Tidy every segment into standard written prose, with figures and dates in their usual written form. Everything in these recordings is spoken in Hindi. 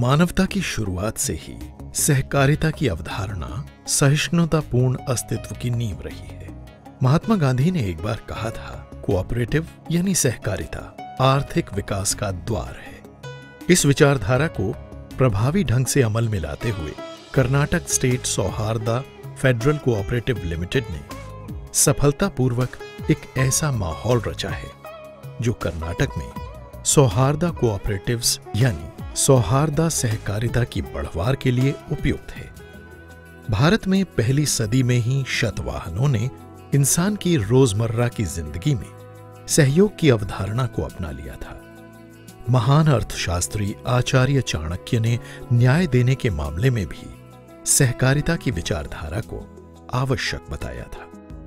मानवता की शुरुआत से ही सहकारिता की अवधारणा सहिष्णुतापूर्ण अस्तित्व की नींव रही है। महात्मा गांधी ने एक बार कहा था, कोऑपरेटिव यानी सहकारिता आर्थिक विकास का द्वार है। इस विचारधारा को प्रभावी ढंग से अमल में लाते हुए Karnataka state सौहार्दा federal cooperative limited ने सफलतापूर्वक एक ऐसा माहौल रचा है जो कर्नाटक में सौहार्दा कोऑपरेटिव्स यानी सौहार्दा सहकारिता की बढ़वार के लिए उपयुक्त है। भारत में पहली सदी में ही शतवाहनों ने इंसान की रोजमर्रा की जिंदगी में सहयोग की अवधारणा को अपना लिया था। महान अर्थशास्त्री आचार्य चाणक्य ने न्याय देने के मामले में भी सहकारिता की विचारधारा को आवश्यक बताया था।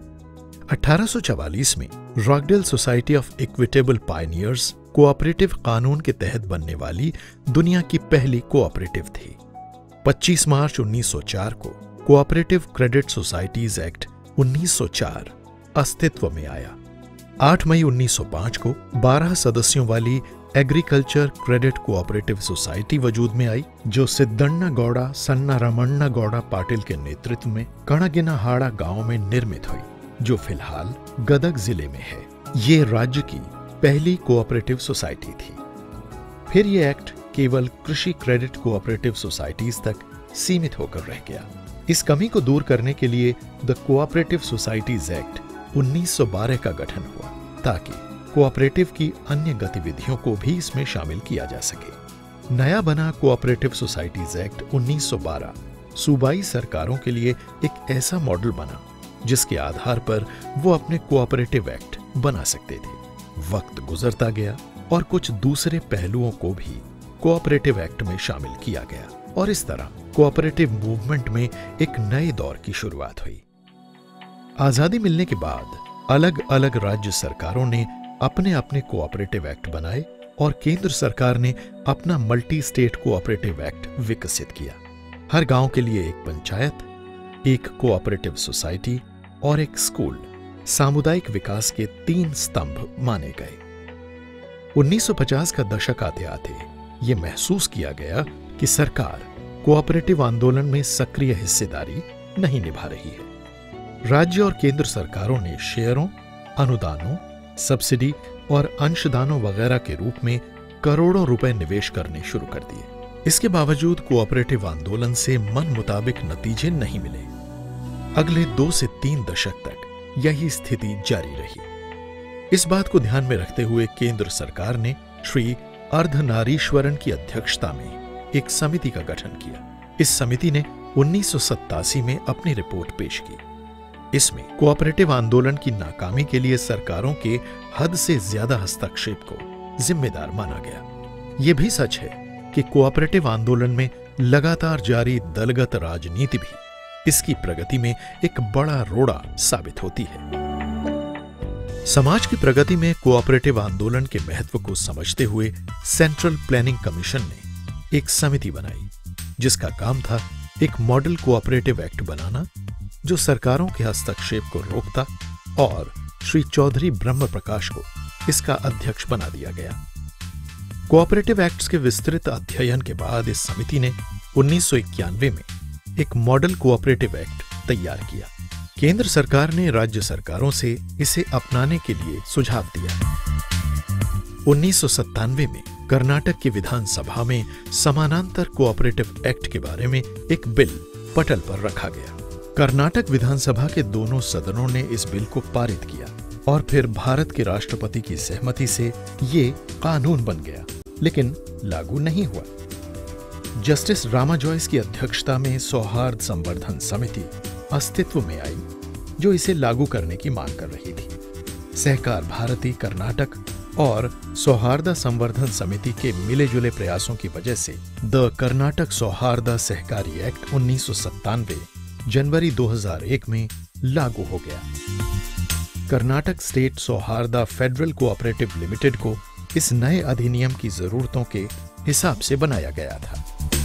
1844 में Rochdale society of equitable pioneers cooperative कानून के तहत बनने वाली दुनिया की पहली कोऑपरेटिव थी। 25 मार्च 1904 को कोऑपरेटिव क्रेडिट सोसाइटीज एक्ट 1904 अस्तित्व में आया। 8 मई 1905 को 12 सदस्यों वाली एग्रीकल्चर क्रेडिट कोऑपरेटिव सोसाइटी वजूद में आई, जो सिद्धण्णा गौड़ा सन्ना रमण्णा गौड़ा पाटिल के नेतृत्व में कणगिनाहाड़ा गांव में निर्मित हुई, जो फिलहाल गदग जिले में है। ये राज्य की पहली कोऑपरेटिव सोसाइटी थी। फिर यह एक्ट केवल कृषि क्रेडिट कोऑपरेटिव सोसाइटीज तक सीमित होकर रह गया। इस कमी को दूर करने के लिए द कोऑपरेटिव सोसाइटीज एक्ट 1912 का गठन हुआ, ताकि कोऑपरेटिव की अन्य गतिविधियों को भी इसमें शामिल किया जा सके। नया बना कोऑपरेटिव सोसाइटीज एक्ट 1912 सूबाई सरकारों के लिए एक ऐसा मॉडल बना जिसके आधार पर वो अपने कोऑपरेटिव एक्ट बना सकते थे। वक्त गुजरता गया और कुछ दूसरे पहलुओं को भी कोऑपरेटिव एक्ट में शामिल किया गया और इस तरह कोऑपरेटिव मूवमेंट में एक नए दौर की शुरुआत हुई। आजादी मिलने के बाद अलग अलग राज्य सरकारों ने अपने अपने कोऑपरेटिव एक्ट बनाए और केंद्र सरकार ने अपना मल्टी स्टेट कोऑपरेटिव एक्ट विकसित किया। हर गांव के लिए एक पंचायत, एक कोऑपरेटिव सोसाइटी और एक स्कूल सामुदायिक विकास के 3 स्तंभ माने गए। 1950 का दशक आते आते यह महसूस किया गया कि सरकार कोऑपरेटिव आंदोलन में सक्रिय हिस्सेदारी नहीं निभा रही है। राज्य और केंद्र सरकारों ने शेयरों, अनुदानों, सब्सिडी और अंशदानों वगैरह के रूप में करोड़ों रुपए निवेश करने शुरू कर दिए। इसके बावजूद कोऑपरेटिव आंदोलन से मन मुताबिक नतीजे नहीं मिले। अगले 2 से 3 दशक तक यही स्थिति जारी रही। इस बात को ध्यान में रखते हुए केंद्र सरकार ने श्री अर्धनारीश्वरन की अध्यक्षता में एक समिति का गठन किया। इस समिति ने 1987 में अपनी रिपोर्ट पेश की। इसमें कोऑपरेटिव आंदोलन की नाकामी के लिए सरकारों के हद से ज्यादा हस्तक्षेप को जिम्मेदार माना गया। यह भी सच है कि कोऑपरेटिव आंदोलन में लगातार जारी दलगत राजनीति भी इसकी प्रगति में एक बड़ा रोड़ा साबित होती है। समाज की प्रगति में कोऑपरेटिव आंदोलन के महत्व को समझते हुए सेंट्रल प्लानिंग कमीशन ने एक समिति बनाई, जिसका काम था एक मॉडल कोऑपरेटिव एक्ट बनाना जो सरकारों के हस्तक्षेप को रोकता, और श्री चौधरी ब्रह्म प्रकाश को इसका अध्यक्ष बना दिया गया। कोऑपरेटिव एक्ट्स के विस्तृत अध्ययन के बाद इस समिति ने 1991 में एक मॉडल कोऑपरेटिव एक्ट तैयार किया। केंद्र सरकार ने राज्य सरकारों से इसे अपनाने के लिए सुझाव दिया। 1997 में कर्नाटक की विधानसभा में समानांतर कोऑपरेटिव एक्ट के बारे में एक बिल पटल पर रखा गया। कर्नाटक विधानसभा के दोनों सदनों ने इस बिल को पारित किया और फिर भारत के राष्ट्रपति की सहमति से ये कानून बन गया, लेकिन लागू नहीं हुआ। जस्टिस रामा जॉयस की अध्यक्षता में सौहार्द संवर्धन समिति अस्तित्व में आई, जो इसे लागू करने की मांग कर रही थी। सहकार भारती कर्नाटक और सौहार्दा संवर्धन समिति के मिले जुले प्रयासों की वजह से द कर्नाटक सौहार्दा सहकारी एक्ट 1997 जनवरी 2001 में लागू हो गया। Karnataka state सौहार्दा federal cooperative limited को इस नए अधिनियम की जरूरतों के हिसाब से बनाया गया था।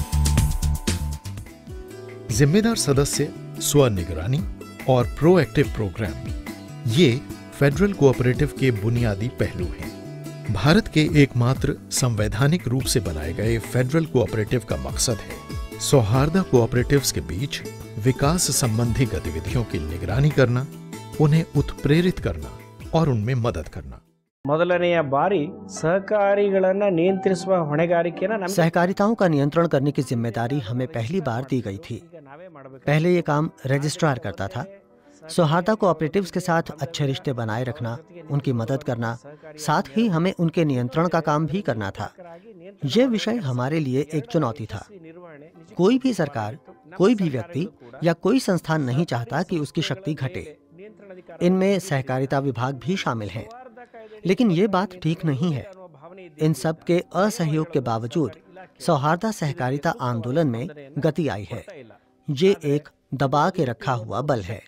जिम्मेदार सदस्य, स्वनिगरानी और प्रोएक्टिव प्रोग्राम, ये फेडरल कोऑपरेटिव के बुनियादी पहलू हैं। भारत के एकमात्र संवैधानिक रूप से बनाए गए फेडरल कोऑपरेटिव का मकसद है सौहार्द कोऑपरेटिव्स के बीच विकास संबंधी गतिविधियों की निगरानी करना, उन्हें उत्प्रेरित करना और उनमें मदद करना। ಮೊದಲನೆಯ ಬಾರಿ सहकारिಗಳನ್ನು ನಿಯಂತ್ರಿಸುವ ಹೊಣೆಗಾರಿಕೆಯನ್ನು ನಮಗೆ सहकारिताओं का नियंत्रण करने की जिम्मेदारी हमें पहली बार दी गई थी। पहले ये काम रजिस्ट्रार करता था। सौहार्दा कोऑपरेटिव्स के साथ अच्छे रिश्ते बनाए रखना, उनकी मदद करना, साथ ही हमें उनके नियंत्रण का काम भी करना था। यह विषय हमारे लिए एक चुनौती था। कोई भी सरकार, कोई भी व्यक्ति या कोई संस्थान नहीं चाहता कि उसकी शक्ति घटे। इनमें सहकारिता विभाग भी शामिल हैं। लेकिन ये बात ठीक नहीं है। इन सब के असहयोग के बावजूद सौहार्दा सहकारिता आंदोलन में गति आई है। ये एक दबा के रखा हुआ बल है।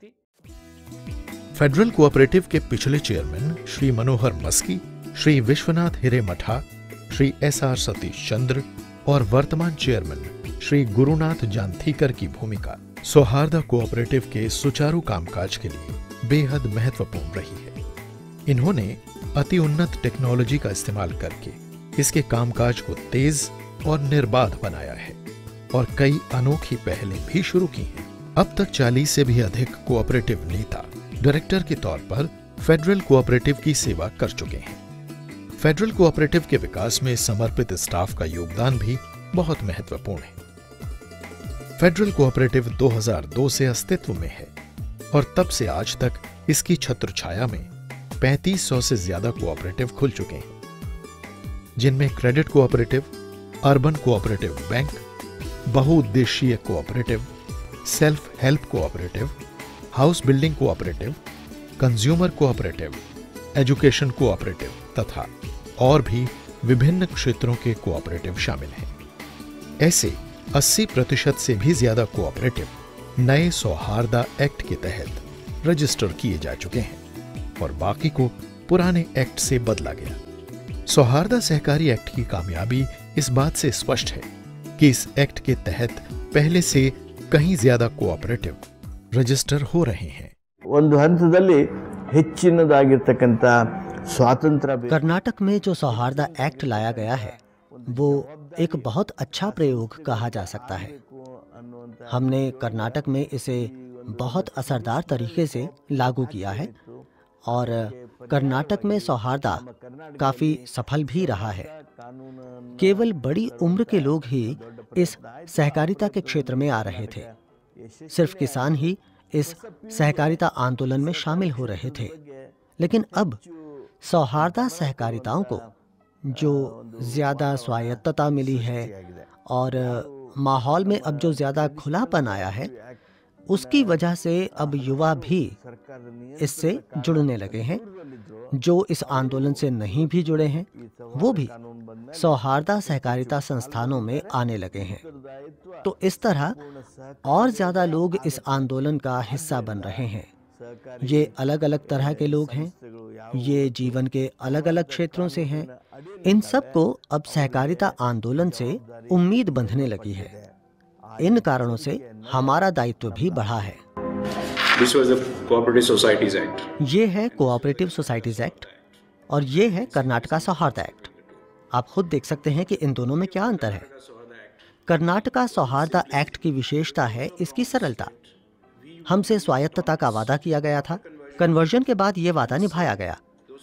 फेडरल कोऑपरेटिव के पिछले चेयरमैन श्री मनोहर मस्की, श्री विश्वनाथ हिरेमठा, श्री एसआर सतीश चंद्र और वर्तमान चेयरमैन श्री गुरुनाथ जानथीकर की भूमिका सौहार्दा कोऑपरेटिव के सुचारू कामकाज के लिए बेहद महत्वपूर्ण रही है। इन्होंने अति उन्नत टेक्नोलॉजी का इस्तेमाल करके इसके कामकाज को तेज और निर्बाध बनाया है और कई अनोखी पहलें भी शुरू की हैं। अब तक 40 से भी अधिक कोऑपरेटिव नेता डायरेक्टर के तौर पर फेडरल कोऑपरेटिव की सेवा कर चुके हैं। फेडरल कोऑपरेटिव के विकास में समर्पित स्टाफ का योगदान भी बहुत महत्वपूर्ण है। फेडरल कोऑपरेटिव 2002 से अस्तित्व में है और तब से आज तक इसकी छत्रछाया में 3500 से ज्यादा कोऑपरेटिव खुल चुके हैं, जिनमें credit cooperative, urban cooperative bank, बहुउद्देशीय cooperative, self help cooperative, house building cooperative, consumer cooperative, education cooperative तथा और भी विभिन्न क्षेत्रों के कोऑपरेटिव शामिल हैं। ऐसे 80% से भी ज्यादा कोऑपरेटिव नए सौहार्दा एक्ट के तहत रजिस्टर किए जा चुके हैं और बाकी को पुराने एक्ट से बदला गया। सौहार्दा सहकारी एक्ट की कामयाबी इस बात से स्पष्ट है कि इस एक्ट के तहत पहले से कहीं ज्यादा कोऑपरेटिव रजिस्टर हो रहे हैं। ಒಂದು ಹಂತದಲ್ಲಿ ಹೆಚ್ಚಿನದಾಗಿರತಕ್ಕಂತ स्वातंत्र कर्नाटक में जो सौहार्दा एक्ट लाया गया है वो एक बहुत अच्छा प्रयोग कहा जा सकता है। हमने कर्नाटक में इसे बहुत असरदार तरीके से लागू किया है और कर्नाटक में सौहार्दा काफी सफल भी रहा है। केवल बड़ी उम्र के लोग ही इस सहकारिता के क्षेत्र में आ रहे थे। सिर्फ किसान ही इस सहकारिता आंदोलन में शामिल हो रहे थे। लेकिन अब सौहार्दा सहकारिताओं को जो ज्यादा स्वायत्तता मिली है और माहौल में अब जो ज्यादा खुलापन आया है, उसकी वजह से अब युवा भी इससे जुड़ने लगे हैं। जो इस आंदोलन से नहीं भी जुड़े हैं वो भी सौहार्दा सहकारिता संस्थानों में आने लगे हैं। तो इस तरह और ज्यादा लोग इस आंदोलन का हिस्सा बन रहे हैं। ये अलग अलग तरह के लोग हैं, ये जीवन के अलग अलग क्षेत्रों से हैं। इन सब को अब सहकारिता आंदोलन से उम्मीद बंधने लगी है। इन कारणों से हमारा दायित्व भी बढ़ा है। This was the Cooperative Societies Act. ये है कोऑपरेटिव सोसाइटीज एक्ट और ये है कर्नाटका सौहार्दा एक्ट। आप खुद देख सकते हैं कि इन दोनों में क्या अंतर है। कर्नाटका सौहार्दा एक्ट की विशेषता है इसकी सरलता। हमसे स्वायत्तता का वादा किया गया था, कन्वर्जन के बाद ये वादा निभाया गया।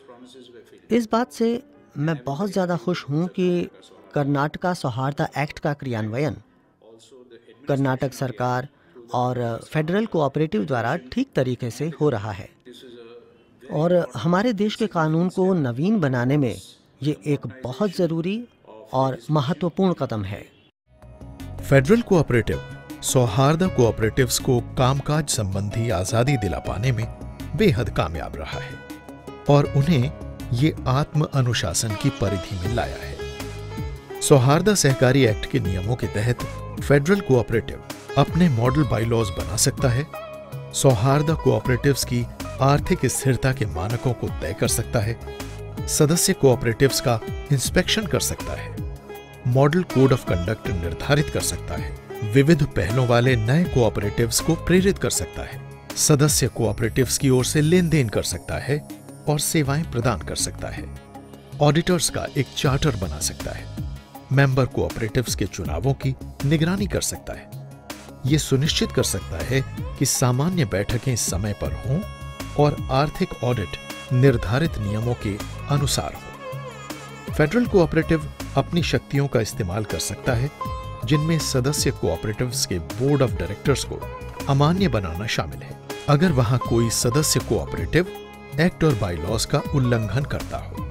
इस बात से मैं बहुत ज़्यादा खुश हूँ कि कर्नाटका सौहार्दा एक्ट का क्रियान्वयन कर्नाटक सरकार और फेडरल कोऑपरेटिव द्वारा ठीक तरीके से हो रहा है और हमारे देश के कानून को नवीन बनाने में ये एक बहुत ज़रूरी और महत्वपूर्ण कदम है। फेडरल कोऑपरेटिव सौहार्दा कोऑपरेटिव्स को कामकाज संबंधी आजादी दिला पाने में बेहद कामयाब रहा है और उन्हें ये आत्म अनुशासन की परिधि में लाया है। सौहार्दा सहकारी एक्ट के नियमों के तहत फेडरल कोऑपरेटिव अपने मॉडल बायलॉज बना सकता है, सौहार्दा कोऑपरेटिव्स की आर्थिक स्थिरता के मानकों को तय कर सकता है, सदस्य कोऑपरेटिव्स का इंस्पेक्शन कर सकता है, मॉडल कोड ऑफ कंडक्ट निर्धारित कर सकता है, विविध पहलों वाले नए कोऑपरेटिव्स को प्रेरित कर सकता है, सदस्य कोऑपरेटिव्स की ओर से लेन देन कर सकता है और सेवाएं प्रदान कर सकता है। ऑडिटर्स का एक चार्टर बना सकता है, मेंबर कोऑपरेटिव्स के चुनावों की निगरानी कर सकता है, ये सुनिश्चित कर सकता है कि सामान्य बैठकें समय पर हों और आर्थिक ऑडिट निर्धारित नियमों के अनुसार हो। फेडरल कोऑपरेटिव अपनी शक्तियों का इस्तेमाल कर सकता है, जिनमें सदस्य कोऑपरेटिव्स के बोर्ड ऑफ डायरेक्टर्स को अमान्य बनाना शामिल है, अगर वहां कोई सदस्य कोऑपरेटिव एक्ट और बायलॉज का उल्लंघन करता हो।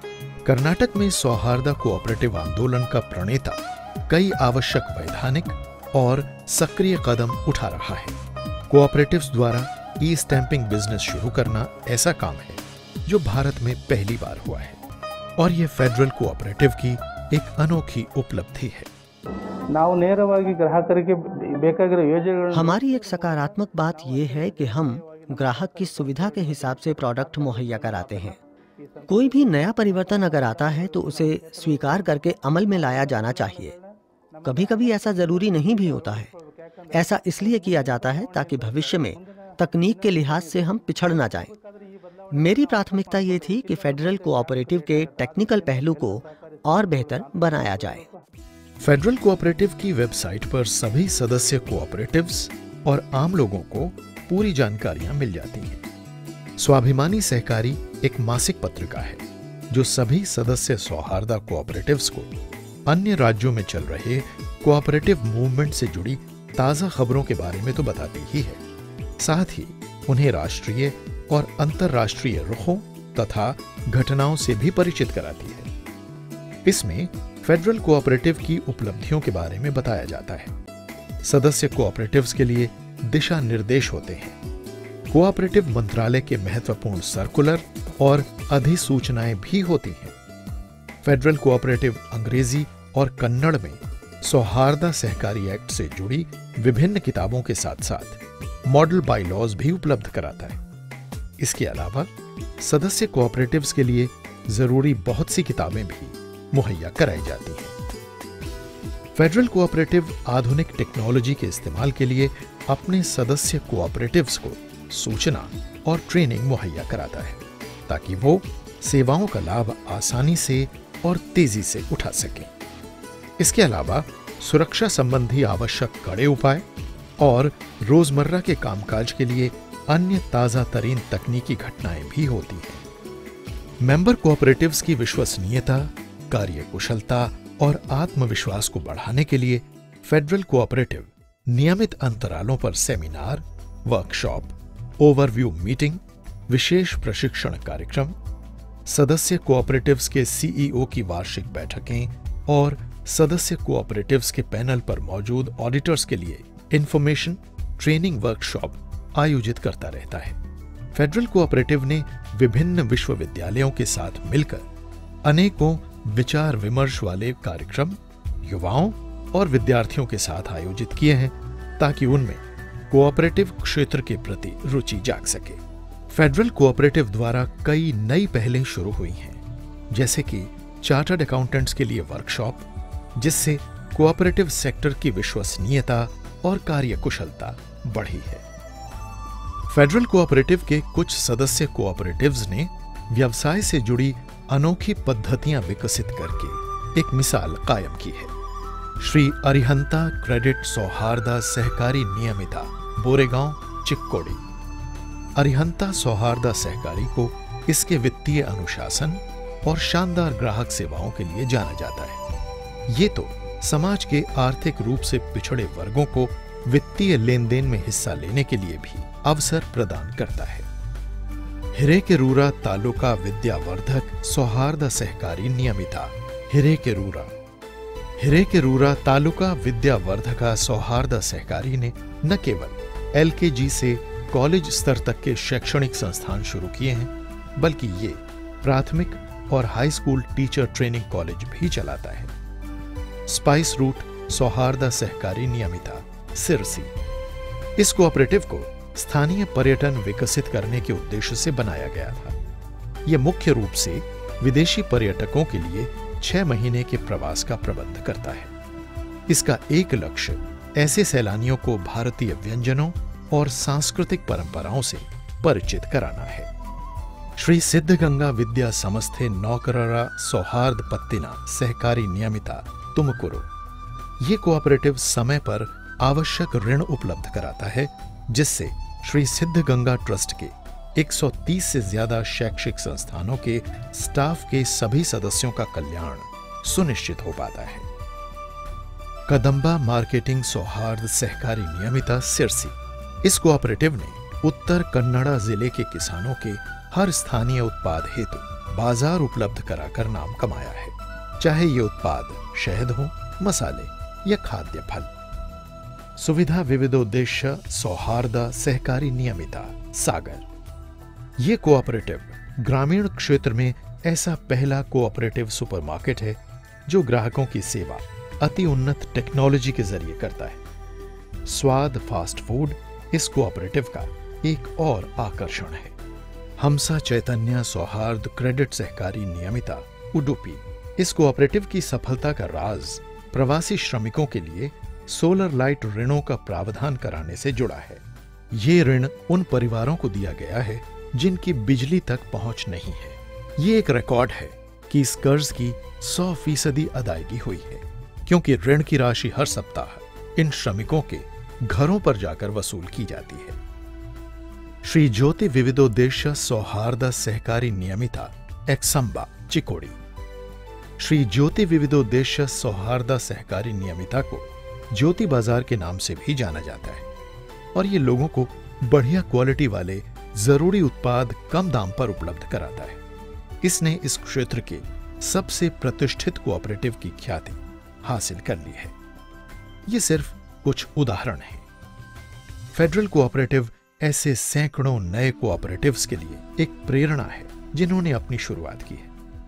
कर्नाटक में सौहार्द कोऑपरेटिव आंदोलन का प्रणेता कई आवश्यक वैधानिक और सक्रिय कदम उठा रहा है। कोऑपरेटिव्स द्वारा ई स्टैंपिंग बिजनेस शुरू करना ऐसा काम है जो भारत में पहली बार हुआ है, और यह फेडरल कोऑपरेटिव की एक अनोखी उपलब्धि है। ನಾವು ನೇರವಾಗಿ ಗ್ರಾಹಕರಿಗೆ ಬೇಕಾಗಿರೋ ಯೋಜನೆಗಳನ್ನು हमारी एक सकारात्मक बात यह है कि हम ग्राहक की सुविधा के हिसाब से प्रोडक्ट मुहैया कराते हैं। कोई भी नया परिवर्तन अगर आता है तो उसे स्वीकार करके अमल में लाया जाना चाहिए। कभी कभी ऐसा जरूरी नहीं भी होता है। ऐसा इसलिए किया जाता है ताकि भविष्य में तकनीक के लिहाज से हम पिछड़ ना जाएं। मेरी प्राथमिकता ये थी कि फेडरल कोऑपरेटिव के टेक्निकल पहलू को और बेहतर बनाया जाए। फेडरल कोऑपरेटिव की वेबसाइट पर सभी सदस्य कोऑपरेटिव्स और आम लोगों को पूरी जानकारियां मिल जाती हैं। स्वाभिमानी सहकारी एक मासिक पत्रिका है जो सभी सदस्य सौहार्द कोऑपरेटिव्स को अन्य राज्यों में चल रहे कोऑपरेटिव मूवमेंट से जुड़ी ताजा खबरों के बारे में तो बताती ही है, साथ ही उन्हें राष्ट्रीय और अंतर्राष्ट्रीय रुखों तथा घटनाओं से भी परिचित कराती है। इसमें फेडरल कोऑपरेटिव की उपलब्धियों के बारे में बताया जाता है। सदस्य कोऑपरेटिव्स के लिए दिशा निर्देश होते हैं। कोऑपरेटिव मंत्रालय के महत्वपूर्ण सर्कुलर और अधिसूचनाएं भी होती हैं। फेडरल कोऑपरेटिव अंग्रेजी और कन्नड़ में सौहार्द सहकारी एक्ट से जुड़ी विभिन्न किताबों के साथ साथ मॉडल बायलॉज भी उपलब्ध कराता है। इसके अलावा सदस्य कोऑपरेटिव्स के लिए जरूरी बहुत सी किताबें भी मुहैया कराई जाती हैं। फेडरल कोऑपरेटिव आधुनिक टेक्नोलॉजी के इस्तेमाल के लिए अपने सदस्य कोऑपरेटिव्स को सूचना और ट्रेनिंग मुहैया कराता है ताकि वो सेवाओं का लाभ आसानी से और तेजी से उठा सकें। इसके अलावा सुरक्षा संबंधी आवश्यक कड़े उपाय और रोजमर्रा के कामकाज के लिए अन्य ताजा तरीन तकनीकी घटनाएं भी होती हैं। मेंबर कोऑपरेटिव्स की विश्वसनीयता, कार्यकुशलता और आत्मविश्वास को बढ़ाने के लिए फेडरल कोऑपरेटिव नियमित अंतरालों पर सेमिनार, वर्कशॉप, ओवरव्यू मीटिंग, विशेष प्रशिक्षण कार्यक्रम, सदस्य कोऑपरेटिव्स के सीईओ की वार्षिक बैठकें और सदस्य कोऑपरेटिव्स के पैनल पर मौजूद ऑडिटर्स के लिए इंफॉर्मेशन ट्रेनिंग वर्कशॉप आयोजित करता रहता है। फेडरल कोऑपरेटिव ने विभिन्न विश्वविद्यालयों के साथ मिलकर अनेकों विचार विमर्श वाले कार्यक्रम युवाओं और विद्यार्थियों के साथ आयोजित किए हैं ताकि उनमें कोऑपरेटिव क्षेत्र के प्रति रुचि जाग सके। फेडरल कोऑपरेटिव द्वारा कई नई पहलें शुरू हुई हैं, जैसे कि चार्टर्ड अकाउंटेंट्स के लिए वर्कशॉप, जिससे कोऑपरेटिव सेक्टर की विश्वसनीयता और कार्यकुशलता बढ़ी है। फेडरल कोऑपरेटिव के कुछ सदस्य कोऑपरेटिव्स ने व्यवसाय से जुड़ी अनोखी पद्धतियां विकसित करके एक मिसाल कायम की है। श्री अरिहंता क्रेडिट सौहार्द सहकारी नियमिता, बोरेगांव, चिक्कोडी। अरिहंता सौहार्द सहकारी को इसके वित्तीय अनुशासन और शानदार ग्राहक सेवाओं के लिए जाना जाता है। ये तो समाज के आर्थिक रूप से पिछड़े वर्गों को वित्तीय लेन देन में हिस्सा लेने के लिए भी अवसर प्रदान करता है। हिरेकेरूरा तालुका विद्यावर्धक सौहार्द सहकारी नियमिता, हिरेकेरूरा तालुका विद्यावर्धका सौहार्द सहकारी ने न केवल एलकेजी से कॉलेज स्तर तक के शैक्षणिक संस्थान शुरू किए हैं, बल्कि ये प्राथमिक और high school teacher training college भी चलाता है। स्पाइस रूट सौहार्द सहकारी नियमिता, सिरसी। इस कोऑपरेटिव को स्थानीय पर्यटन विकसित करने के उद्देश्य से बनाया गया था। यह मुख्य रूप से विदेशी पर्यटकों के लिए 6 महीने के प्रवास का प्रबंध करता है। इसका एक लक्ष्य ऐसे सैलानियों को भारतीय व्यंजनों और सांस्कृतिक परंपराओं से परिचित कराना है। श्री सिद्धगंगा विद्या संस्थे नौकररा सौहार्द पत्तिना सहकारी नियमिता तुमकुरु। ये कोऑपरेटिव समय पर आवश्यक ऋण उपलब्ध कराता है, जिससे श्री सिद्धगंगा ट्रस्ट के 130 से ज्यादा शैक्षिक संस्थानों के स्टाफ के सभी सदस्यों का कल्याण सुनिश्चित हो पाता है। कदंबा मार्केटिंग सौहार्द सहकारी नियमिता सिरसी। इस कोऑपरेटिव ने उत्तर कन्नड़ा जिले के किसानों के हर स्थानीय उत्पाद हेतु बाजार उपलब्ध कराकर नाम कमाया है, चाहे ये उत्पाद शहद हो, मसाले या खाद्य फल। सुविधा विविधोद्देश्य सौहार्द सहकारी नियमिता सागर। ये कोऑपरेटिव ग्रामीण क्षेत्र में ऐसा पहला कोऑपरेटिव सुपरमार्केट है जो ग्राहकों की सेवा अति उन्नत टेक्नोलॉजी के जरिए करता है। स्वाद फास्ट फूड इस कोऑपरेटिव का एक और आकर्षण है। हमसा चैतन्य सौहार्द क्रेडिट सहकारी नियमिता उडुपी। इस कोऑपरेटिव की सफलता का राज प्रवासी श्रमिकों के लिए सोलर लाइट ऋणों का प्रावधान कराने से जुड़ा है। ये ऋण उन परिवारों को दिया गया है जिनकी बिजली तक पहुंच नहीं है। ये एक रिकॉर्ड है कि इस कर्ज की 100% अदायगी हुई है, क्योंकि ऋण की राशि हर सप्ताह इन श्रमिकों के घरों पर जाकर वसूल की जाती है। श्री ज्योति विविधोद्देश्य सौहार्द सहकारी नियमिता एक्संबा चिकोड़ी। श्री ज्योति विविधोद्देश्य सौहार्द सहकारी नियमिता को ज्योति बाजार के नाम से भी जाना जाता है और ये लोगों को बढ़िया क्वालिटी वाले जरूरी उत्पाद कम दाम पर उपलब्ध कराता है। इसने इस क्षेत्र के सबसे प्रतिष्ठित कोऑपरेटिव की ख्याति हासिल कर ली है। ये सिर्फ कुछ उदाहरण हैं। फेडरल कोऑपरेटिव ऐसे सैकड़ों नए कोऑपरेटिव्स के लिए एक प्रेरणा है जिन्होंने अपनी शुरुआत की है।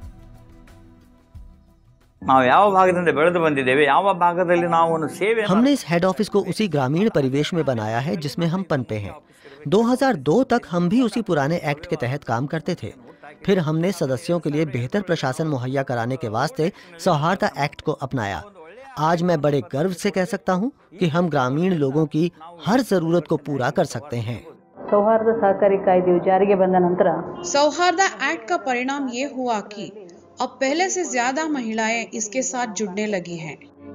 हमने इस हेड ऑफिस को उसी ग्रामीण परिवेश में बनाया है जिसमें हम पनपे हैं। 2002 तक हम भी उसी पुराने एक्ट के तहत काम करते थे। फिर हमने सदस्यों के लिए बेहतर प्रशासन मुहैया कराने के वास्ते सौहार्द एक्ट को अपनाया। आज मैं बड़े गर्व से कह सकता हूं कि हम ग्रामीण लोगों की हर जरूरत को पूरा कर सकते हैं। सौहार्द सहकारी कायदे जारी बंद नंतर सौहार्द एक्ट का परिणाम ये हुआ कि अब पहले से ज्यादा महिलाएं इसके साथ जुड़ने लगी हैं।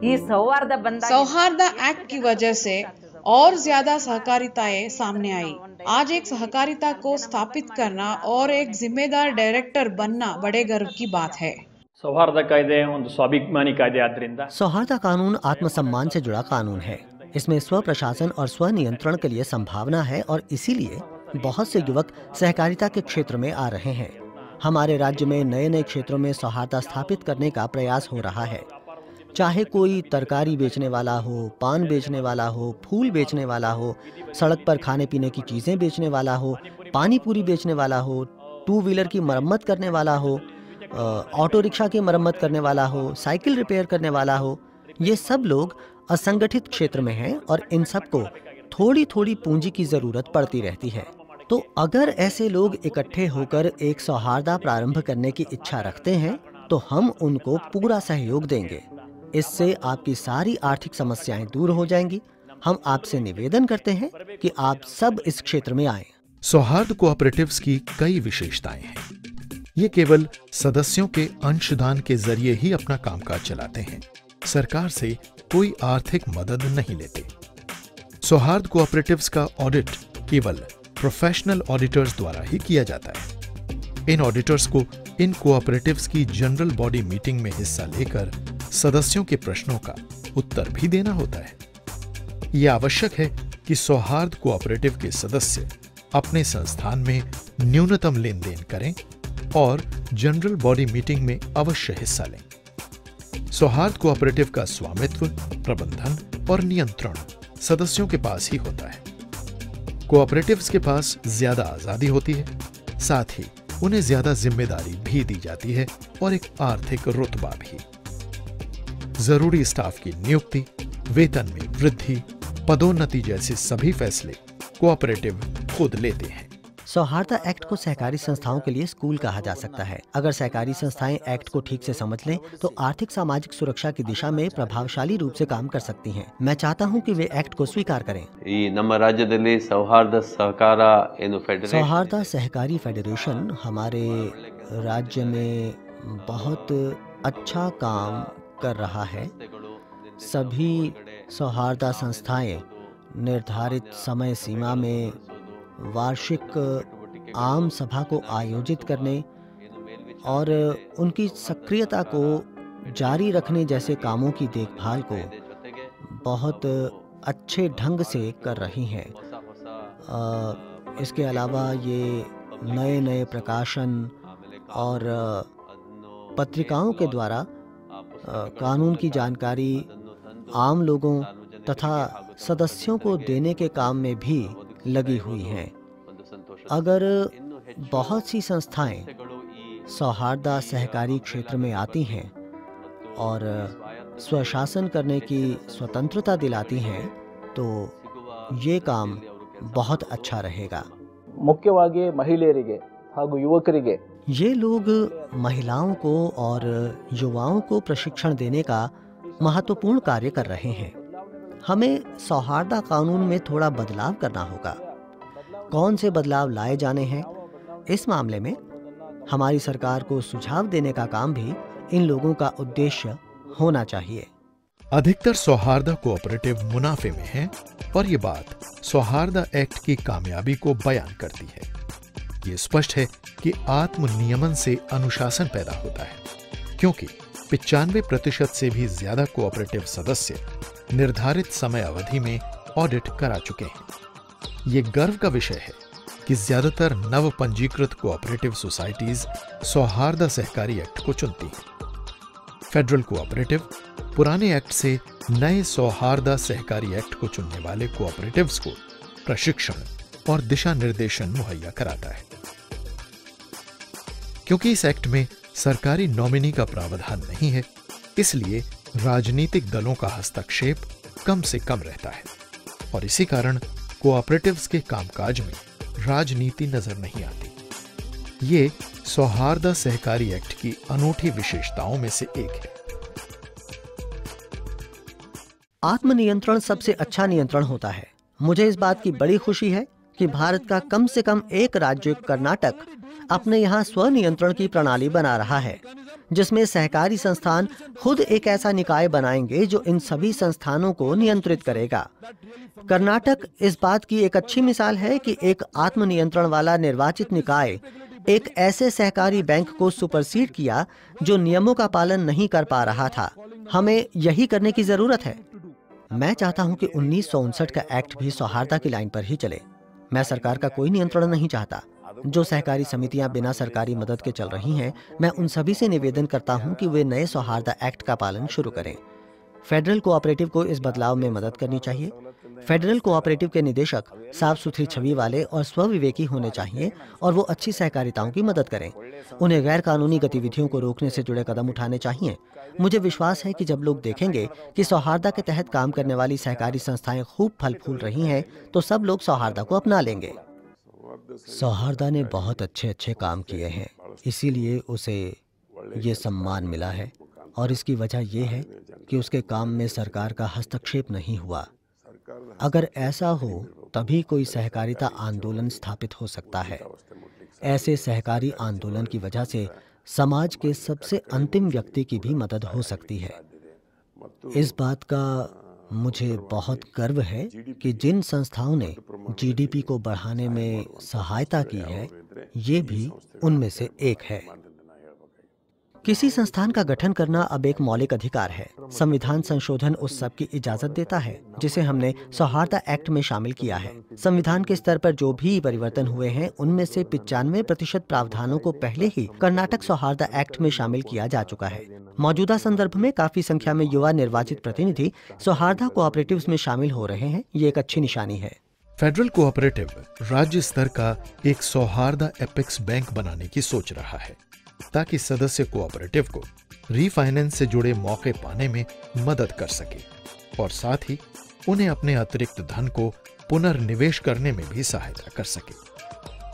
सौहार्द एक्ट की वजह से और ज्यादा सहकारिताएं सामने आई। आज एक सहकारिता को स्थापित करना और एक जिम्मेदार डायरेक्टर बनना बड़े गर्व की बात है। सौहार्द कायदे स्वाभिमानी कायदे आद्रिंदा सौहार्द कानून आत्मसम्मान से जुड़ा कानून है। इसमें स्व प्रशासन और स्व नियंत्रण के लिए संभावना है और इसीलिए बहुत से युवक सहकारिता के क्षेत्र में आ रहे हैं। हमारे राज्य में नए नए क्षेत्रों में सौहार्द स्थापित करने का प्रयास हो रहा है। चाहे कोई तरकारी बेचने वाला हो, पान बेचने वाला हो, फूल बेचने वाला हो, सड़क पर खाने पीने की चीजें बेचने वाला हो, पानी पूरी बेचने वाला हो, 2 व्हीलर की मरम्मत करने वाला हो, ऑटो रिक्शा की मरम्मत करने वाला हो, साइकिल रिपेयर करने वाला हो, ये सब लोग असंगठित क्षेत्र में हैं और इन सबको थोड़ी थोड़ी पूंजी की जरूरत पड़ती रहती है। तो अगर ऐसे लोग इकट्ठे होकर एक सौहार्द प्रारंभ करने की इच्छा रखते हैं तो हम उनको पूरा सहयोग देंगे। इससे आपकी सारी आर्थिक समस्याएं दूर हो जाएंगी। हम आपसे निवेदन करते हैं कि आप सब इस क्षेत्र में आएं। सौहार्द कोऑपरेटिव्स की कई विशेषताएं हैं। ये केवल सदस्यों के अंशदान के जरिए ही अपना कामकाज चलाते हैं। सरकार से कोई आर्थिक मदद नहीं लेते। सौहार्द कोऑपरेटिव्स का ऑडिट केवल प्रोफेशनल ऑडिटर्स द्वारा ही किया जाता है। इन ऑडिटर्स को इन कोऑपरेटिव्स की जनरल बॉडी मीटिंग में हिस्सा लेकर सदस्यों के प्रश्नों का उत्तर भी देना होता है। यह आवश्यक है कि सौहार्द कोऑपरेटिव के सदस्य अपने संस्थान में न्यूनतम लेन देन करें और जनरल बॉडी मीटिंग में अवश्य हिस्सा लें। सौहार्द कोऑपरेटिव का स्वामित्व, प्रबंधन और नियंत्रण सदस्यों के पास ही होता है। कोऑपरेटिव्स के पास ज्यादा आजादी होती है, साथ ही उन्हें ज्यादा जिम्मेदारी भी दी जाती है और एक आर्थिक रुतबा भी। जरूरी स्टाफ की नियुक्ति, वेतन में वृद्धि, पदोन्नति जैसे सभी फैसले कोऑपरेटिव खुद लेते हैं। सौहार्दा एक्ट को सहकारी संस्थाओं के लिए स्कूल कहा जा सकता है। अगर सहकारी संस्थाएं एक्ट को ठीक से समझ लें तो आर्थिक सामाजिक सुरक्षा की दिशा में प्रभावशाली रूप से काम कर सकती हैं। मैं चाहता हूं कि वे एक्ट को स्वीकार करें। सौहार्दा सहकारी फेडरेशन हमारे राज्य में बहुत अच्छा काम कर रहा है। सभी सौहार्दा संस्थाएं निर्धारित समय सीमा में वार्षिक आम सभा को आयोजित करने और उनकी सक्रियता को जारी रखने जैसे कामों की देखभाल को बहुत अच्छे ढंग से कर रही हैं। इसके अलावा ये नए नए प्रकाशन और पत्रिकाओं के द्वारा कानून की जानकारी आम लोगों तथा सदस्यों को देने के काम में भी लगी हुई हैं। अगर बहुत सी संस्थाएं सौहार्दा सहकारी क्षेत्र में आती हैं और स्वशासन करने की स्वतंत्रता दिलाती हैं तो ये काम बहुत अच्छा रहेगा। मुख्यವಾಗಿ ಮಹಿಳೆಯರಿಗೆ ಹಾಗೂ ಯುವಕರಿಗೆ ये लोग महिलाओं को और युवाओं को प्रशिक्षण देने का महत्वपूर्ण कार्य कर रहे हैं। हमें सौहार्दा कानून में थोड़ा बदलाव करना होगा। कौन से बदलाव लाए जाने हैं, इस मामले में हमारी सरकार को सुझाव देने का काम भी इन लोगों का उद्देश्य होना चाहिए। अधिकतर सौहार्दा कोऑपरेटिव मुनाफे में हैं और ये बात सौहार्दा एक्ट की कामयाबी को बयान करती है। ये स्पष्ट है कि आत्मनियमन से अनुशासन पैदा होता है, क्योंकि 95% से भी ज्यादा कोऑपरेटिव सदस्य निर्धारित समय अवधि में ऑडिट करा चुके हैं। ये गर्व का विषय है कि ज्यादातर नव पंजीकृत कोऑपरेटिव सोसाइटीज सौहार्दा सहकारी एक्ट को चुनती हैं। फेडरल कोऑपरेटिव पुराने एक्ट से नए सौहार्दा सहकारी एक्ट को चुनने वाले कोऑपरेटिव्स को प्रशिक्षण और दिशा निर्देशन मुहैया कराता है। क्योंकि इस एक्ट में सरकारी नॉमिनी का प्रावधान नहीं है, इसलिए राजनीतिक दलों का हस्तक्षेप कम से कम रहता है और इसी कारण कोऑपरेटिव्स के कामकाज में राजनीति नजर नहीं आती। ये सौहार्दा सहकारी एक्ट की अनूठी विशेषताओं में से एक है। आत्मनियंत्रण सबसे अच्छा नियंत्रण होता है। मुझे इस बात की बड़ी खुशी है कि भारत का कम से कम एक राज्य कर्नाटक अपने यहाँ स्वनियंत्रण की प्रणाली बना रहा है, जिसमें सहकारी संस्थान खुद एक ऐसा निकाय बनाएंगे जो इन सभी संस्थानों को नियंत्रित करेगा। कर्नाटक इस बात की एक अच्छी मिसाल है कि एक आत्मनियंत्रण वाला निर्वाचित निकाय एक ऐसे सहकारी बैंक को सुपरसीड किया जो नियमों का पालन नहीं कर पा रहा था। हमें यही करने की जरूरत है। मैं चाहता हूं कि 1959 का एक्ट भी सौहार्दा की लाइन पर ही चले। मैं सरकार का कोई नियंत्रण नहीं चाहता। जो सहकारी समितियां बिना सरकारी मदद के चल रही हैं, मैं उन सभी से निवेदन करता हूं कि वे नए सौहार्दा एक्ट का पालन शुरू करें। फेडरल कोऑपरेटिव को इस बदलाव में मदद करनी चाहिए। फेडरल कोऑपरेटिव के निदेशक साफ सुथरी छवि वाले और स्वविवेकी होने चाहिए और वो अच्छी सहकारिताओं की मदद करें। उन्हें गैर कानूनी गतिविधियों को रोकने से जुड़े कदम उठाने चाहिए। मुझे विश्वास है कि जब लोग देखेंगे कि सौहार्दा के तहत काम करने वाली सहकारी संस्थाएं खूब फल फूल रही हैं, तो सब लोग सौहार्दा को अपना लेंगे। सौहार्दा ने बहुत अच्छे काम किए हैं, इसीलिए उसे ये सम्मान मिला है और इसकी वजह यह है कि उसके काम में सरकार का हस्तक्षेप नहीं हुआ। अगर ऐसा हो तभी कोई सहकारिता आंदोलन स्थापित हो सकता है। ऐसे सहकारी आंदोलन की वजह से समाज के सबसे अंतिम व्यक्ति की भी मदद हो सकती है। इस बात का मुझे बहुत गर्व है कि जिन संस्थाओं ने जीडीपी को बढ़ाने में सहायता की है, ये भी उनमें से एक है। किसी संस्थान का गठन करना अब एक मौलिक अधिकार है। संविधान संशोधन उस सब की इजाजत देता है जिसे हमने सौहार्दा एक्ट में शामिल किया है। संविधान के स्तर पर जो भी परिवर्तन हुए हैं, उनमें से 95% प्रावधानों को पहले ही कर्नाटक सौहार्दा एक्ट में शामिल किया जा चुका है। मौजूदा संदर्भ में काफी संख्या में युवा निर्वाचित प्रतिनिधि सौहार्दा कोऑपरेटिव्स में शामिल हो रहे हैं। ये एक अच्छी निशानी है। फेडरल कोऑपरेटिव राज्य स्तर का एक सौहार्दा एपेक्स बैंक बनाने की सोच रहा है ताकि सदस्य कोऑपरेटिव को रीफाइनेंस से जुड़े मौके पाने में मदद कर सके और साथ ही उन्हें अपने अतिरिक्त धन को पुनर्निवेश करने में भी सहायता कर सके।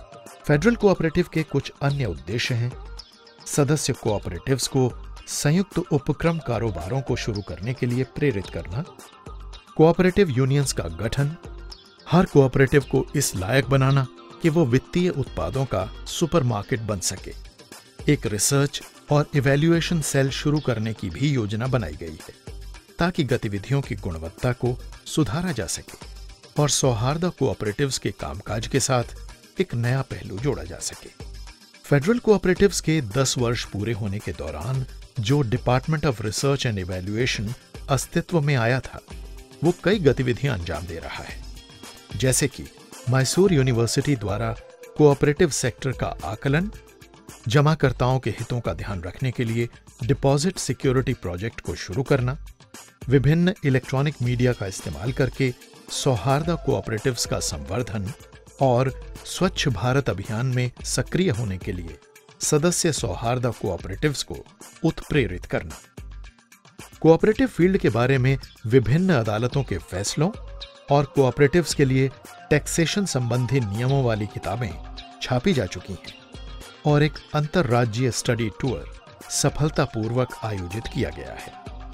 फेडरल कोऑपरेटिव के कुछ अन्य उद्देश्य हैं। सदस्य कोऑपरेटिव्स को संयुक्त उपक्रम कारोबारों को शुरू करने के लिए प्रेरित करना, कोऑपरेटिव यूनियंस का गठन, हर कोऑपरेटिव को इस लायक बनाना कि वो वित्तीय उत्पादों का सुपरमार्केट बन सके। एक रिसर्च और इवैल्यूएशन सेल शुरू करने की भी योजना बनाई गई है ताकि गतिविधियों की गुणवत्ता को सुधारा जा सके और सौहार्द कोऑपरेटिव्स के कामकाज के साथ एक नया पहलू जोड़ा जा सके। फेडरल कोऑपरेटिव्स के 10 वर्ष पूरे होने के दौरान जो department of research and evaluation अस्तित्व में आया था, वो कई गतिविधियां अंजाम दे रहा है, जैसे कि मैसूर यूनिवर्सिटी द्वारा कोऑपरेटिव सेक्टर का आकलन, जमाकर्ताओं के हितों का ध्यान रखने के लिए डिपॉजिट सिक्योरिटी प्रोजेक्ट को शुरू करना, विभिन्न इलेक्ट्रॉनिक मीडिया का इस्तेमाल करके सौहार्द कोऑपरेटिव्स का संवर्धन और स्वच्छ भारत अभियान में सक्रिय होने के लिए सदस्य सौहार्द कोऑपरेटिव्स को उत्प्रेरित करना। कोऑपरेटिव फील्ड के बारे में विभिन्न अदालतों के फैसलों और कोऑपरेटिव्स के लिए टैक्सेशन संबंधी नियमों वाली किताबें छापी जा चुकी हैं और एक अंतर्राज्यीय स्टडी टूर सफलतापूर्वक आयोजित किया गया है।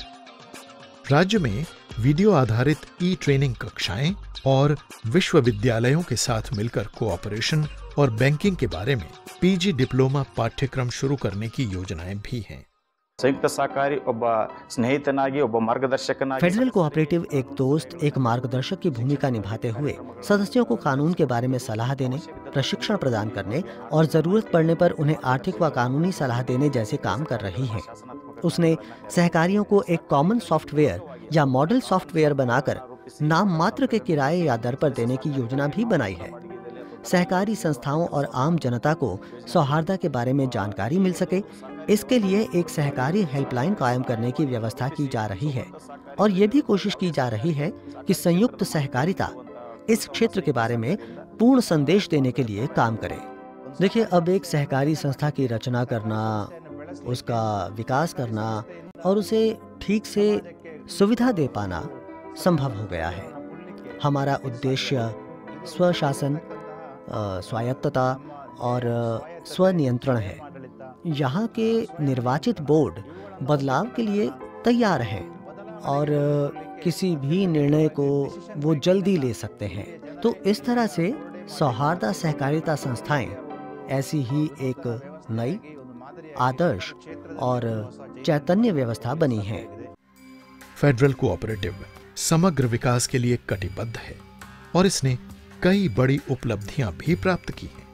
राज्य में वीडियो आधारित ई-ट्रेनिंग कक्षाएं और विश्वविद्यालयों के साथ मिलकर कोऑपरेशन और बैंकिंग के बारे में पीजी डिप्लोमा पाठ्यक्रम शुरू करने की योजनाएं भी हैं। संयुक्त सहकारी स्नेहितनागी मार्गदर्शकनागी फेडरल कोऑपरेटिव एक दोस्त, एक मार्गदर्शक की भूमिका निभाते हुए सदस्यों को कानून के बारे में सलाह देने, प्रशिक्षण प्रदान करने और जरूरत पड़ने पर उन्हें आर्थिक व कानूनी सलाह देने जैसे काम कर रही है। उसने सहकारियों को एक कॉमन सॉफ्टवेयर या मॉडल सॉफ्टवेयर बनाकर नाम मात्र के किराए या दर पर देने की योजना भी बनाई है। सहकारी संस्थाओं और आम जनता को सौहार्द के बारे में जानकारी मिल सके, इसके लिए एक सहकारी हेल्पलाइन कायम करने की व्यवस्था की जा रही है और ये भी कोशिश की जा रही है कि संयुक्त सहकारिता इस क्षेत्र के बारे में पूर्ण संदेश देने के लिए काम करे। देखिए, अब एक सहकारी संस्था की रचना करना, उसका विकास करना और उसे ठीक से सुविधा दे पाना संभव हो गया है। हमारा उद्देश्य स्वशासन, स्वायत्तता और स्वनियंत्रण है। यहाँ के निर्वाचित बोर्ड बदलाव के लिए तैयार है और किसी भी निर्णय को वो जल्दी ले सकते हैं। तो इस तरह से सौहार्द सहकारिता संस्थाएं ऐसी ही एक नई, आदर्श और चैतन्य व्यवस्था बनी है। फेडरल कोऑपरेटिव समग्र विकास के लिए कटिबद्ध है और इसने कई बड़ी उपलब्धियां भी प्राप्त की हैं।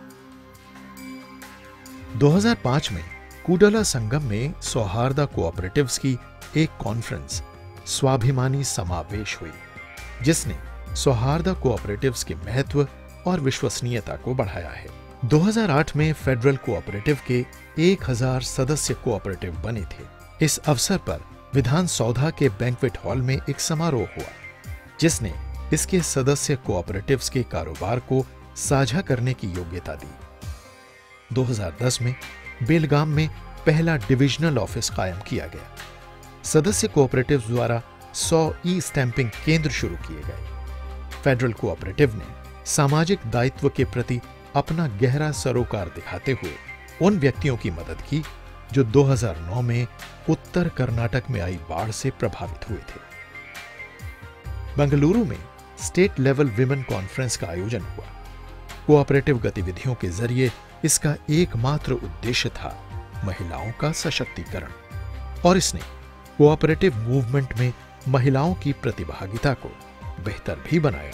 2005 में कुडला संगम में सौहार्द कोऑपरेटिव्स की एक कॉन्फ्रेंस स्वाभिमानी समावेश हुई, जिसने सौहार्द कोऑपरेटिव्स के महत्व और विश्वसनीयता को बढ़ाया है। 2008 में फेडरल कोऑपरेटिव के 1000 सदस्य कोऑपरेटिव बने थे। इस अवसर पर विधान सौधा के बैंक्वेट हॉल में एक समारोह हुआ, जिसने इसके सदस्य कोऑपरेटिव्स के कारोबार को साझा करने की योग्यता दी। 2010 में बेलगाम में पहला डिविजनल ऑफिस कायम किया गया। सदस्य कोऑपरेटिव्स द्वारा 100 ई स्टैंपिंग केंद्र शुरू किए गए। फेडरल कोऑपरेटिव ने सामाजिक दायित्व के प्रति अपना गहरा सरोकार दिखाते हुए उन व्यक्तियों की मदद की जो 2009 में उत्तर कर्नाटक में आई बाढ़ से प्रभावित हुए थे। बेंगलुरु में स्टेट लेवल विमेन कॉन्फ्रेंस का आयोजन हुआ। कोऑपरेटिव गतिविधियों के जरिए इसका एकमात्र उद्देश्य था महिलाओं का सशक्तिकरण और इसने कोऑपरेटिव मूवमेंट में महिलाओं की प्रतिभागिता को बेहतर भी बनाया।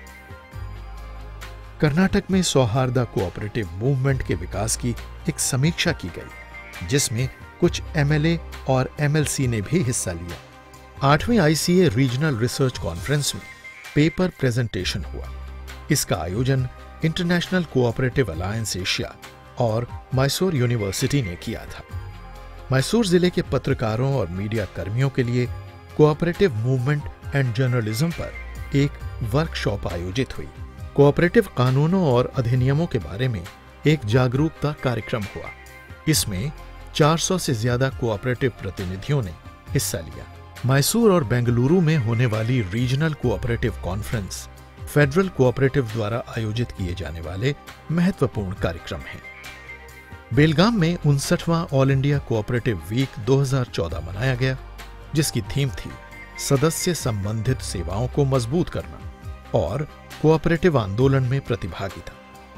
कर्नाटक में सौहार्द कोऑपरेटिव मूवमेंट के विकास की एक समीक्षा की गई, जिसमें कुछ एमएलए और एमएलसी ने भी हिस्सा लिया। 8वीं आईसीए रीजनल रिसर्च कॉन्फ्रेंस में पेपर प्रेजेंटेशन हुआ। इसका आयोजन इंटरनेशनल कोऑपरेटिव अलायंस एशिया और मैसूर यूनिवर्सिटी ने किया था। मैसूर जिले के पत्रकारों और मीडिया कर्मियों के लिए कोऑपरेटिव मूवमेंट एंड जर्नलिज्म पर एक वर्कशॉप आयोजित हुई। कोऑपरेटिव कानूनों और अधिनियमों के बारे में एक जागरूकता कार्यक्रम हुआ। इसमें 400 से ज्यादा कोऑपरेटिव प्रतिनिधियों ने हिस्सा लिया। मैसूर और बेंगलुरु में होने वाली regional cooperative conference federal cooperative द्वारा आयोजित किए जाने वाले महत्वपूर्ण कार्यक्रम हैं। बेलगाम में 59वां ऑल इंडिया कोऑपरेटिव वीक 2014 मनाया गया, जिसकी थीम थी सदस्य संबंधित सेवाओं को मजबूत करना और कोऑपरेटिव आंदोलन में प्रतिभागिता।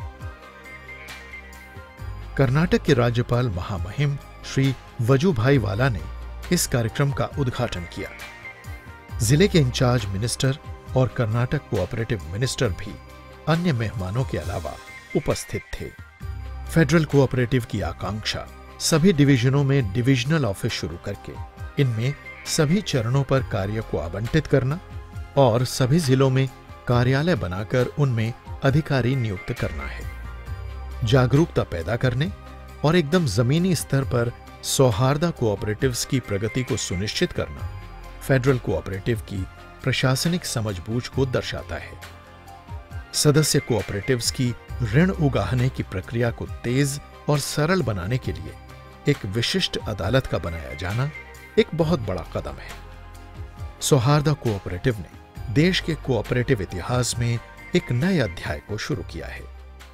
कर्नाटक के राज्यपाल महामहिम श्री वजुभाई वाला ने इस कार्यक्रम का उद्घाटन किया। जिले के इंचार्ज मिनिस्टर और कर्नाटक कोऑपरेटिव मिनिस्टर भी अन्य मेहमानों के अलावा उपस्थित थे। फेडरल कोऑपरेटिव की आकांक्षा सभी डिवीजनों में डिविजनल ऑफिस शुरू करके इनमें सभी चरणों पर कार्य को आवंटित करना और सभी जिलों में कार्यालय बनाकर उनमें अधिकारी नियुक्त करना है। जागरूकता पैदा करने और एकदम जमीनी स्तर पर सौहार्दा कोऑपरेटिव्स की प्रगति को सुनिश्चित करना फेडरल कोऑपरेटिव की प्रशासनिक समझबूझ को दर्शाता है। सदस्य कोऑपरेटिव्स की ऋण उगाहने की प्रक्रिया को तेज और सरल बनाने के लिए एक विशिष्ट अदालत का बनाया जाना एक बहुत बड़ा कदम है। सौहार्दा कोऑपरेटिव ने देश के कोऑपरेटिव इतिहास में एक नए अध्याय को शुरू किया है।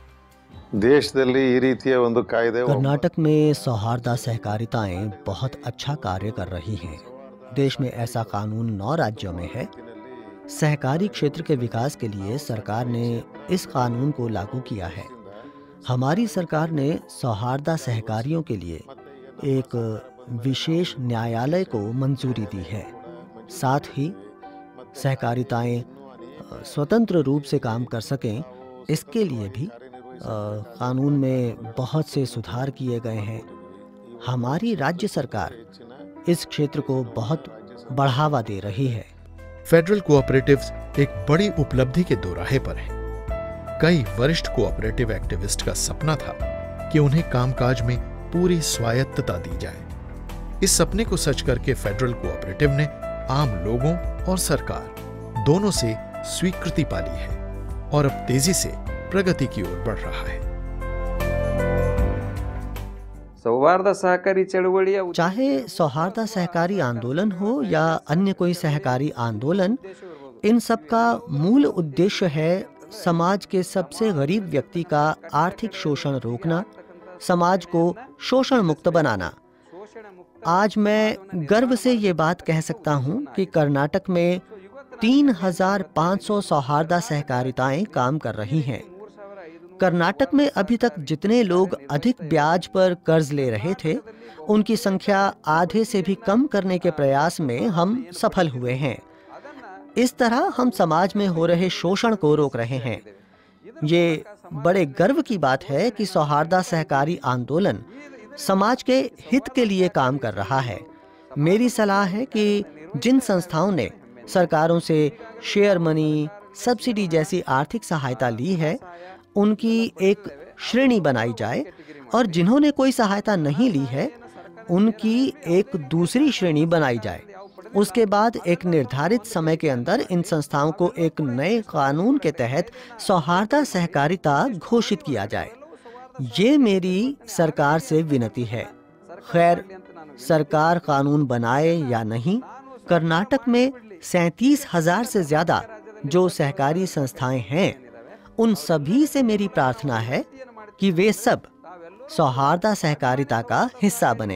कर्नाटक में सौहार्दा सहकारिताएं बहुत अच्छा कार्य कर रही हैं। देश में ऐसा कानून 9 राज्यों में है। सहकारी क्षेत्र के विकास के लिए सरकार ने इस कानून को लागू किया है। हमारी सरकार ने सौहार्दा सहकारियों के लिए एक विशेष न्यायालय को मंजूरी दी है। साथ ही सहकारिताएं स्वतंत्र रूप से काम कर सकें, इसके लिए भी कानून में बहुत से सुधार किए गए हैं। हमारी राज्य सरकार इस क्षेत्र को बहुत बढ़ावा दे रही है। फेडरल कोऑपरेटिव्स एक बड़ी उपलब्धि के दोराहे पर हैं। कई वरिष्ठ कोऑपरेटिव एक्टिविस्ट का सपना था कि उन्हें कामकाज में पूरी स्वायत्तता दी जाए। इस सपने को सच करके फेडरल कोऑपरेटिव ने आम लोगों और सरकार दोनों से स्वीकृति पा ली है और अब तेजी से प्रगति की ओर बढ़ रहा है। चाहे सौहार्दा सहकारी आंदोलन हो या अन्य कोई सहकारी आंदोलन, इन सब का मूल उद्देश्य है समाज के सबसे गरीब व्यक्ति का आर्थिक शोषण रोकना, समाज को शोषण मुक्त बनाना। आज मैं गर्व से ये बात कह सकता हूँ कि कर्नाटक में 3500 सौहार्दा सहकारिताएं काम कर रही हैं। कर्नाटक में अभी तक जितने लोग अधिक ब्याज पर कर्ज ले रहे थे, उनकी संख्या आधे से भी कम करने के प्रयास में हम सफल हुए हैं। इस तरह हम समाज में हो रहे शोषण को रोक रहे हैं। ये बड़े गर्व की बात है कि सौहार्दा सहकारी आंदोलन समाज के हित के लिए काम कर रहा है। मेरी सलाह है कि जिन संस्थाओं ने सरकारों से शेयर मनी, सब्सिडी जैसी आर्थिक सहायता ली है, उनकी एक श्रेणी बनाई जाए और जिन्होंने कोई सहायता नहीं ली है, उनकी एक दूसरी श्रेणी बनाई जाए। उसके बाद एक निर्धारित समय के अंदर इन संस्थाओं को एक नए कानून के तहत सौहार्दा सहकारिता घोषित किया जाए। ये मेरी सरकार से विनती है। खैर, सरकार कानून बनाए या नहीं, कर्नाटक में 37,000 से ज्यादा जो सहकारी संस्थाएं हैं, उन सभी से मेरी प्रार्थना है कि वे सब सौहार्दा सहकारिता का हिस्सा बने।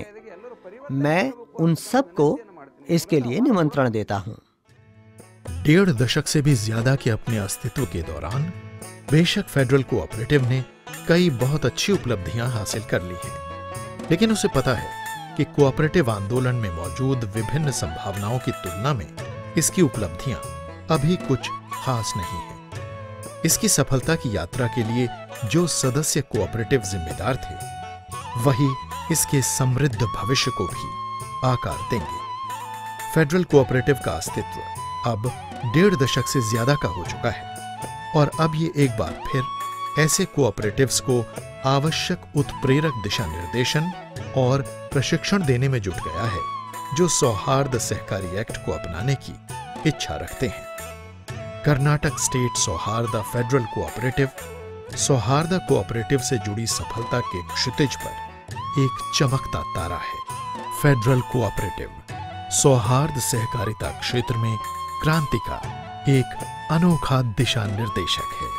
मैं उन सब को इसके लिए निमंत्रण देता हूं। 1.5 दशक से भी ज्यादा के अपने अस्तित्व के दौरान बेशक फेडरल कोऑपरेटिव ने कई बहुत अच्छी उपलब्धियां हासिल कर ली हैं, लेकिन उसे पता है कि कोऑपरेटिव आंदोलन में मौजूद विभिन्न संभावनाओं की तुलना में इसकी उपलब्धियां अभी कुछ खास नहीं है। इसकी सफलता की यात्रा के लिए जो सदस्य कोऑपरेटिव जिम्मेदार थे, वही इसके समृद्ध भविष्य को भी आकार देंगे। फेडरल कोऑपरेटिव का अस्तित्व अब 1.5 दशक से ज्यादा का हो चुका है और अब ये एक बार फिर ऐसे कोऑपरेटिव्स को आवश्यक उत्प्रेरक दिशा निर्देशन और प्रशिक्षण देने में जुट गया है, जो सौहार्द सहकारी एक्ट को अपनाने की इच्छा रखते हैं। Karnataka state सौहार्दा federal cooperative Sauharda cooperative से जुड़ी सफलता के क्षितिज पर एक चमकता तारा है। फेडरल कोऑपरेटिव सौहार्द सहकारिता क्षेत्र में क्रांति का एक अनोखा दिशा निर्देशक है।